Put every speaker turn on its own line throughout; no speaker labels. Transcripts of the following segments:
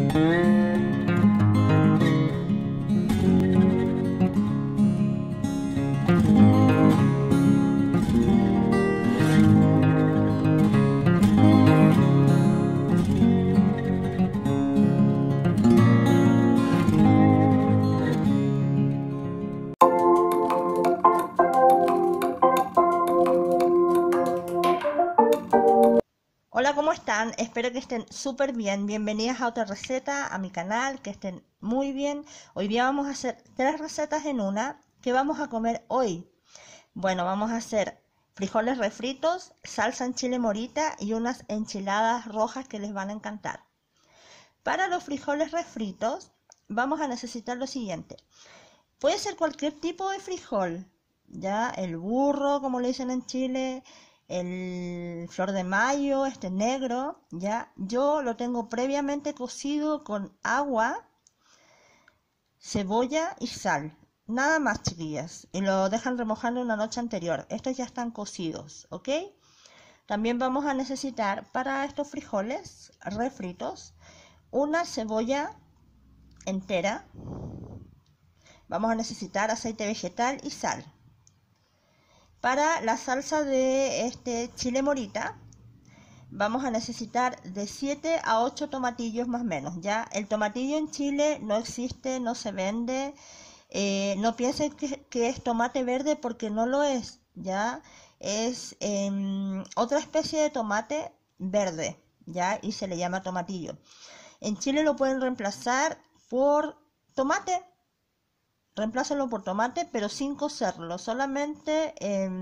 Hola, ¿cómo están? Espero que estén súper bien. Bienvenidas a otra receta a mi canal, que estén muy bien. Hoy día vamos a hacer 3 recetas en una. ¿Qué vamos a comer hoy? Bueno, vamos a hacer frijoles refritos, salsa en chile morita y unas enchiladas rojas que les van a encantar. Para los frijoles refritos vamos a necesitar lo siguiente. Puede ser cualquier tipo de frijol, ya el burro, como le dicen en Chile, el flor de mayo, este negro, ya. Yo lo tengo previamente cocido con agua, cebolla y sal. Nada más, chiquillas. Y lo dejan remojando una noche anterior. Estos ya están cocidos, ¿ok? También vamos a necesitar para estos frijoles refritos una cebolla entera. Vamos a necesitar aceite vegetal y sal. Para la salsa de este chile morita vamos a necesitar de 7 a 8 tomatillos más o menos, ¿ya? El tomatillo en Chile no existe, no se vende. No piensen que es tomate verde porque no lo es, ¿ya? Es otra especie de tomate verde, ¿ya? Y se le llama tomatillo. En Chile lo pueden reemplazar por tomate. Reemplácenlo por tomate, pero sin cocerlo, solamente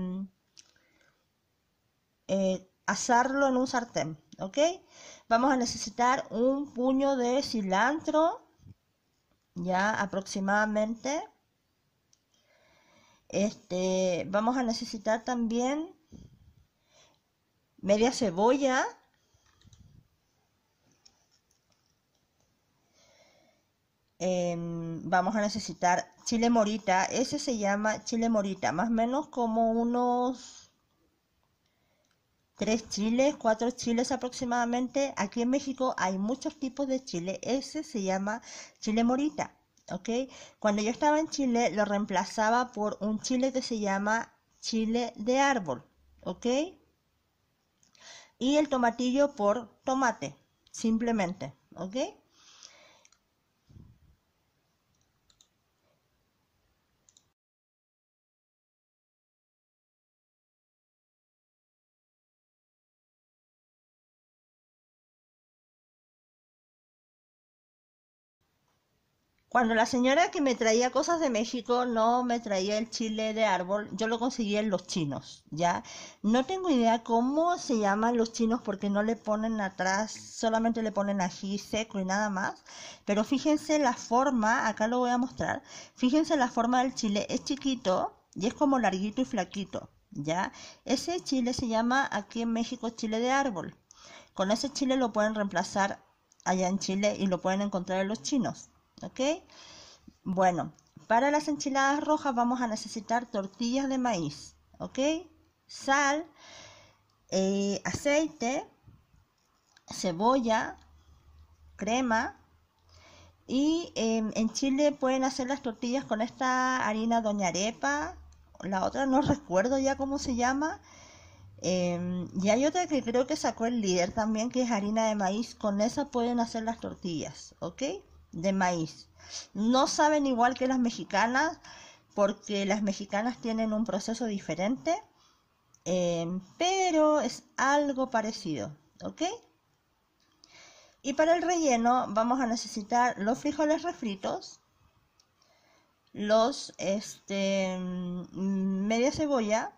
asarlo en un sartén, ¿ok? Vamos a necesitar un puño de cilantro, ya aproximadamente. Vamos a necesitar también media cebolla. Vamos a necesitar chile morita, ese se llama chile morita, más o menos como unos 3 chiles, 4 chiles aproximadamente. Aquí en México hay muchos tipos de chile, ese se llama chile morita, ¿ok? Cuando yo estaba en Chile lo reemplazaba por un chile que se llama chile de árbol, ¿ok? Y el tomatillo por tomate, simplemente, ¿ok? Cuando la señora que me traía cosas de México no me traía el chile de árbol, yo lo conseguía en los chinos, ¿ya? No tengo idea cómo se llaman los chinos porque no le ponen atrás, solamente le ponen ají seco y nada más. Pero fíjense la forma, acá lo voy a mostrar, fíjense la forma del chile, es chiquito y es como larguito y flaquito, ¿ya? Ese chile se llama aquí en México chile de árbol. Con ese chile lo pueden reemplazar allá en Chile y lo pueden encontrar en los chinos. ¿Ok? Bueno, para las enchiladas rojas vamos a necesitar tortillas de maíz, ¿ok? Sal, aceite, cebolla, crema y en Chile pueden hacer las tortillas con esta harina Doña Arepa, la otra no recuerdo ya cómo se llama. Y hay otra que creo que sacó el líder también, que es harina de maíz. Con esa pueden hacer las tortillas, ¿ok? De maíz. No saben igual que las mexicanas, porque las mexicanas tienen un proceso diferente, pero es algo parecido, ¿ok? Y para el relleno vamos a necesitar los frijoles refritos, los media cebolla,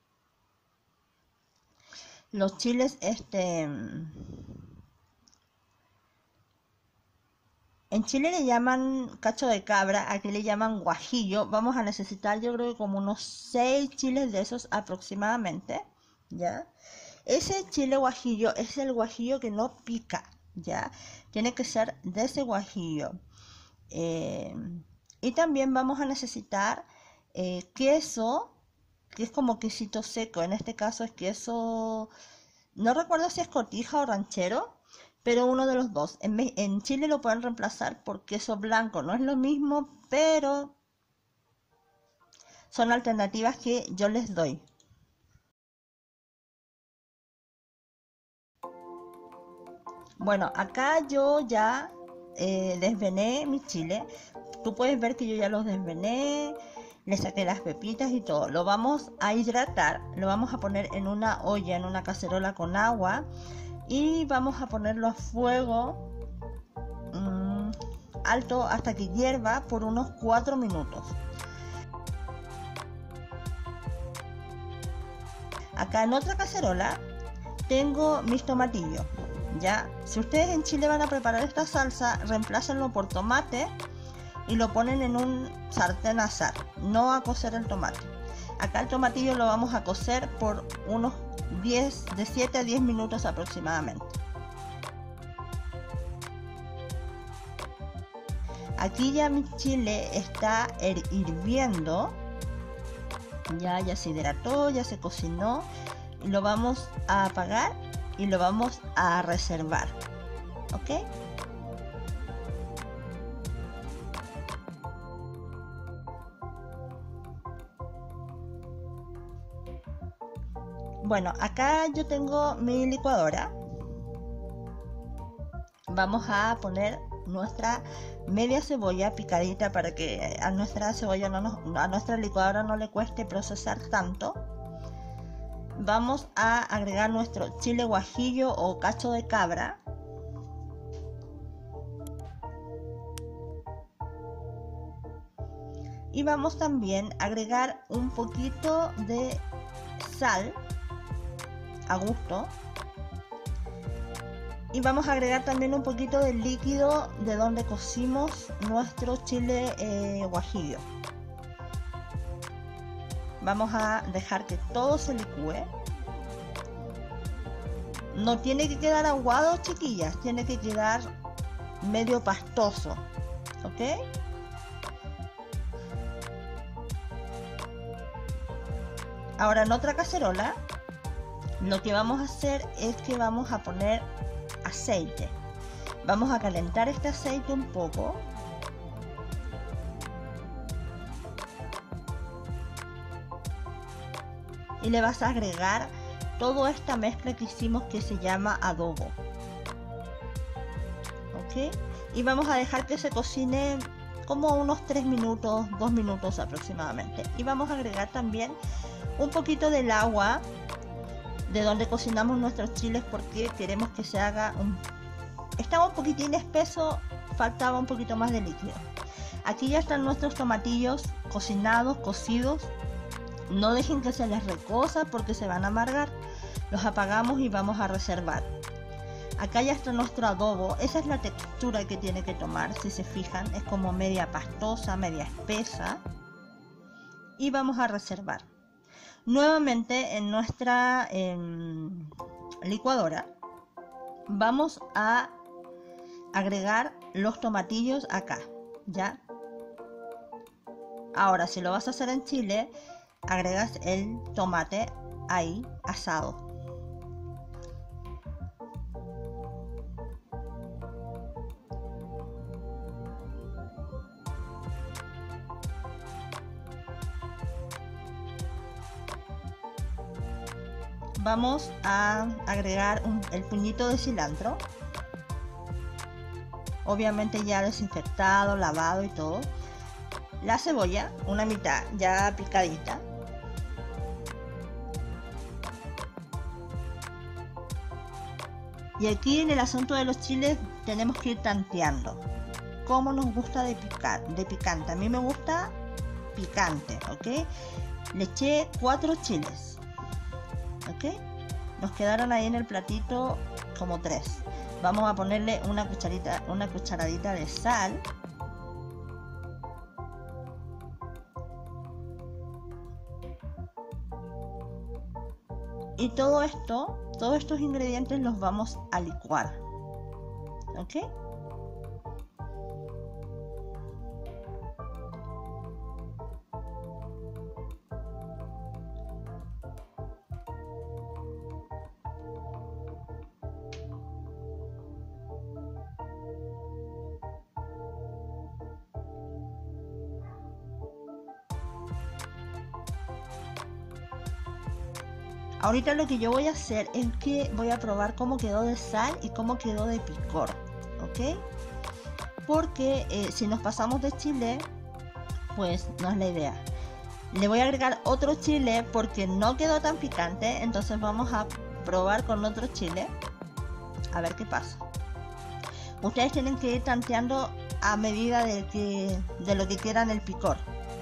los chiles en Chile le llaman cacho de cabra, aquí le llaman guajillo. Vamos a necesitar yo creo que como unos 6 chiles de esos aproximadamente, ¿ya? Ese chile guajillo es el guajillo que no pica, ¿ya? Tiene que ser de ese guajillo. Y también vamos a necesitar queso, que es como quesito seco. En este caso es queso, no recuerdo si es cotija o ranchero, pero uno de los dos. En Chile lo pueden reemplazar por queso blanco, no es lo mismo, pero son alternativas que yo les doy. Bueno, acá yo ya desvené mi chile. Tú puedes ver que yo ya los desvené, le saqué las pepitas y todo. Lo vamos a hidratar, lo vamos a poner en una olla, en una cacerola con agua y vamos a ponerlo a fuego alto hasta que hierva por unos 4 minutos. Acá en otra cacerola tengo mis tomatillos. Ya, si ustedes en Chile van a preparar esta salsa, reemplácenlo por tomate y lo ponen en un sartén a asar, no a cocer el tomate. Acá el tomatillo lo vamos a cocer por unos de 7 a 10 minutos aproximadamente. Aquí ya mi chile está hirviendo, ya se hidrató, ya se cocinó. Lo vamos a apagar y lo vamos a reservar, ¿ok? Bueno, acá yo tengo mi licuadora. Vamos a poner nuestra media cebolla picadita para que a nuestra cebolla a nuestra licuadora no le cueste procesar tanto. Vamos a agregar nuestro chile guajillo o cacho de cabra. Y vamos también a agregar un poquito de sal a gusto. Y vamos a agregar también un poquito del líquido de donde cocimos nuestro chile guajillo. Vamos a dejar que todo se licúe. No tiene que quedar aguado, chiquillas, tiene que quedar medio pastoso, ¿ok? Ahora en otra cacerola, lo que vamos a hacer es que vamos a poner aceite. Vamos a calentar este aceite un poco. Y le vas a agregar toda esta mezcla que hicimos que se llama adobo. ¿Ok? Y vamos a dejar que se cocine como unos 3 minutos, 2 minutos aproximadamente. Y vamos a agregar también un poquito del agua de donde cocinamos nuestros chiles porque queremos que se haga estaba un poquitín espeso, faltaba un poquito más de líquido. Aquí ya están nuestros tomatillos cocinados, cocidos. No dejen que se les recosa porque se van a amargar. Los apagamos y vamos a reservar. Acá ya está nuestro adobo. Esa es la textura que tiene que tomar. Si se fijan, es como media pastosa, media espesa. Y vamos a reservar. Nuevamente en nuestra licuadora vamos a agregar los tomatillos acá, ¿ya? Ahora, si lo vas a hacer en Chile, agregas el tomate ahí asado. Vamos a agregar el puñito de cilantro, obviamente ya desinfectado, lavado y todo. La cebolla, una mitad ya picadita. Y aquí en el asunto de los chiles tenemos que ir tanteando cómo nos gusta de picante. A mí me gusta picante, ¿ok? Le eché 4 chiles, ¿ok? Nos quedaron ahí en el platito como 3. Vamos a ponerle una cucharadita de sal. Y todos estos ingredientes los vamos a licuar, ¿ok? Ahorita lo que yo voy a hacer es que voy a probar cómo quedó de sal y cómo quedó de picor, ¿ok? Porque si nos pasamos de chile, pues no es la idea. Le voy a agregar otro chile porque no quedó tan picante, entonces vamos a probar con otro chile a ver qué pasa. Ustedes tienen que ir tanteando a medida de lo que quieran el picor.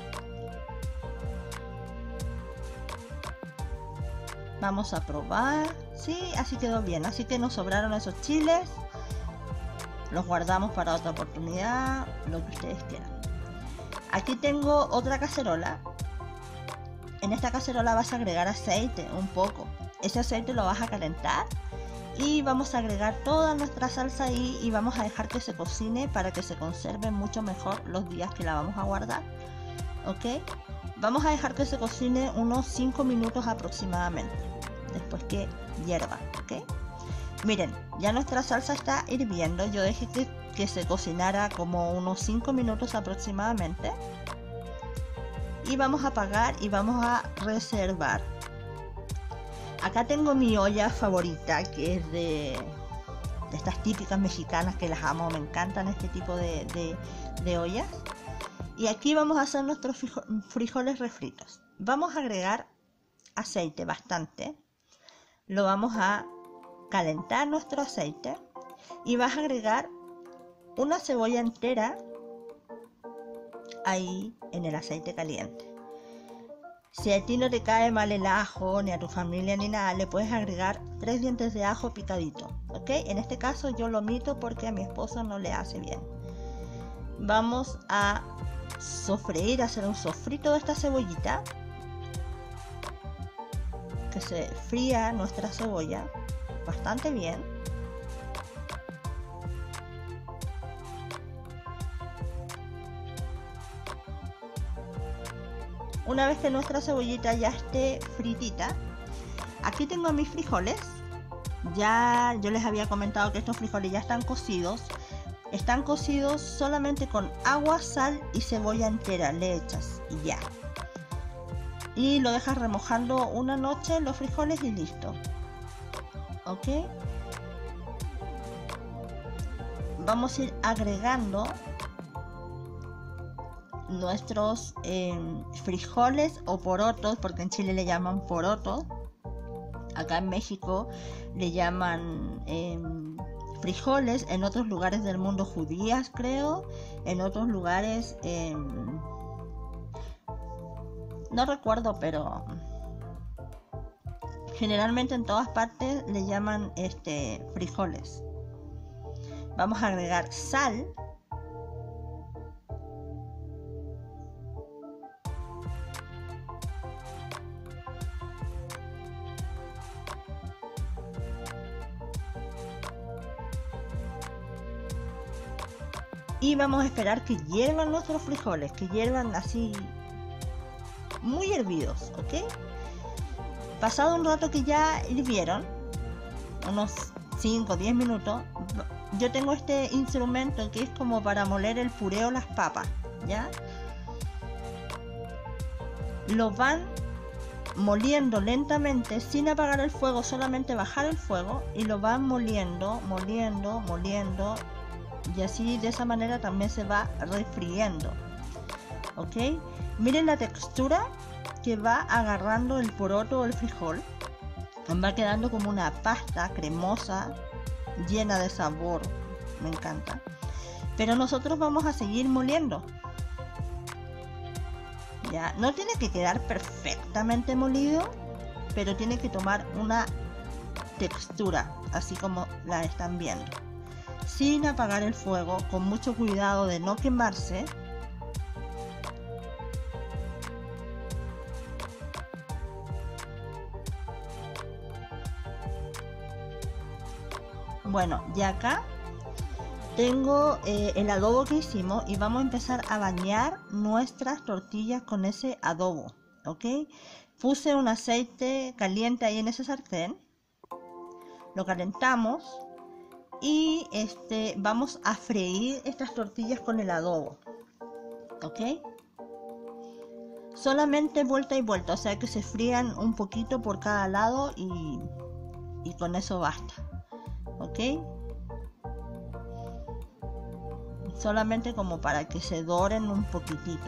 Vamos a probar. Sí, así quedó bien. Así que nos sobraron esos chiles. Los guardamos para otra oportunidad, lo que ustedes quieran. Aquí tengo otra cacerola. En esta cacerola vas a agregar aceite, un poco. Ese aceite lo vas a calentar y vamos a agregar toda nuestra salsa ahí y vamos a dejar que se cocine para que se conserve mucho mejor los días que la vamos a guardar. ¿Ok? Vamos a dejar que se cocine unos 5 minutos aproximadamente, después que hierva. ¿Ok? Miren, ya nuestra salsa está hirviendo. Yo dejé que se cocinara como unos 5 minutos aproximadamente. Y vamos a apagar y vamos a reservar. Acá tengo mi olla favorita, que es de estas típicas mexicanas que las amo. Me encantan este tipo de ollas. Y aquí vamos a hacer nuestros frijoles refritos. Vamos a agregar aceite bastante. Lo vamos a calentar nuestro aceite y vas a agregar una cebolla entera ahí en el aceite caliente. Si a ti no te cae mal el ajo, ni a tu familia ni nada, le puedes agregar 3 dientes de ajo picadito, ¿ok? En este caso yo lo omito porque a mi esposo no le hace bien. Vamos a sofreír, hacer un sofrito de esta cebollita, que se fría nuestra cebolla bastante bien. Una vez que nuestra cebollita ya esté fritita, aquí tengo mis frijoles. Ya yo les había comentado que estos frijoles ya están cocidos. Están cocidos solamente con agua, sal y cebolla entera, le echas y ya. Y lo dejas remojando una noche los frijoles y listo. ¿Ok? Vamos a ir agregando nuestros frijoles o porotos, porque en Chile le llaman porotos. Acá en México le llaman frijoles, en otros lugares del mundo judías, creo, en otros lugares no recuerdo, pero generalmente en todas partes le llaman frijoles. Vamos a agregar sal. Y vamos a esperar que hiervan nuestros frijoles, que hiervan así muy hervidos, ¿ok? Pasado un rato que ya hirvieron, unos 5 o 10 minutos, yo tengo este instrumento que es como para moler el puré o las papas, ¿ya? Lo van moliendo lentamente sin apagar el fuego, solamente bajar el fuego y lo van moliendo, y así de esa manera también se va refriendo. ¿Ok? Miren la textura que va agarrando el poroto o el frijol. Va quedando como una pasta cremosa, llena de sabor. Me encanta. Pero nosotros vamos a seguir moliendo. Ya, no tiene que quedar perfectamente molido, pero tiene que tomar una textura, así como la están viendo. Sin apagar el fuego, con mucho cuidado de no quemarse. Bueno, ya acá tengo el adobo que hicimos y vamos a empezar a bañar nuestras tortillas con ese adobo, ¿ok? Puse un aceite caliente ahí en ese sartén, lo calentamos y vamos a freír estas tortillas con el adobo, ¿ok? solamente vuelta y vuelta, o sea que se frían un poquito por cada lado y con eso basta, ¿ok? Solamente como para que se doren un poquitito,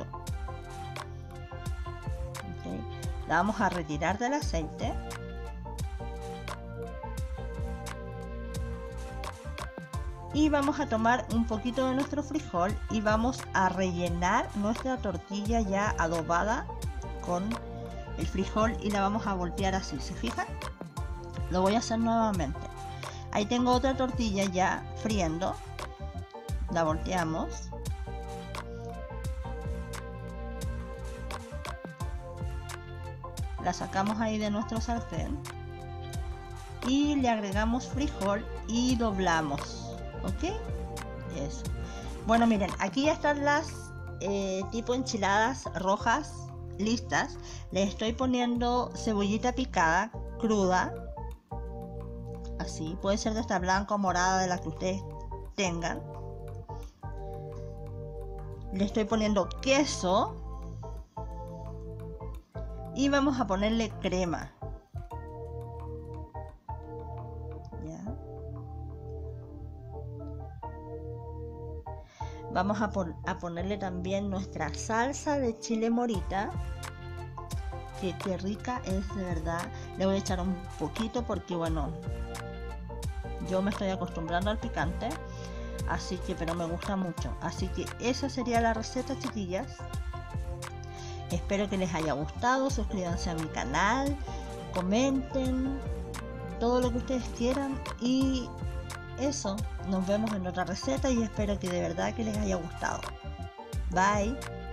¿okay? La vamos a retirar del aceite. Y vamos a tomar un poquito de nuestro frijol y vamos a rellenar nuestra tortilla ya adobada con el frijol y la vamos a voltear así, ¿se fijan? Lo voy a hacer nuevamente. Ahí tengo otra tortilla ya friendo. La volteamos. La sacamos ahí de nuestro sartén. Y le agregamos frijol y doblamos. ¿Ok? Eso. Bueno, miren, aquí ya están las tipo enchiladas rojas listas. Le estoy poniendo cebollita picada, cruda. Así, puede ser de esta blanca o morada, de la que ustedes tengan. Le estoy poniendo queso. Y vamos a ponerle crema. Vamos a ponerle también nuestra salsa de chile morita. Qué rica es, de verdad. Le voy a echar un poquito porque, bueno, yo me estoy acostumbrando al picante. Así que, pero me gusta mucho. Así que esa sería la receta, chiquillas. Espero que les haya gustado. Suscríbanse a mi canal. Comenten todo lo que ustedes quieran. Y eso, nos vemos en otra receta y espero que de verdad que les haya gustado. Bye.